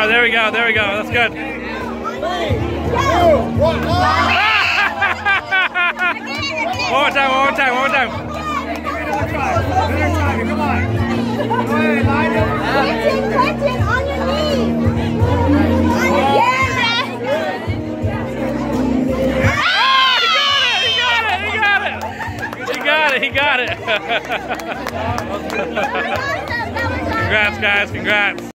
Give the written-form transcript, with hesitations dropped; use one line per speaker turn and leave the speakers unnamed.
right, there we go. There we go. That's good. One more time. One more time. One more time.
Come on. Quentin, on your knees.
He got it. Congrats, guys. Congrats.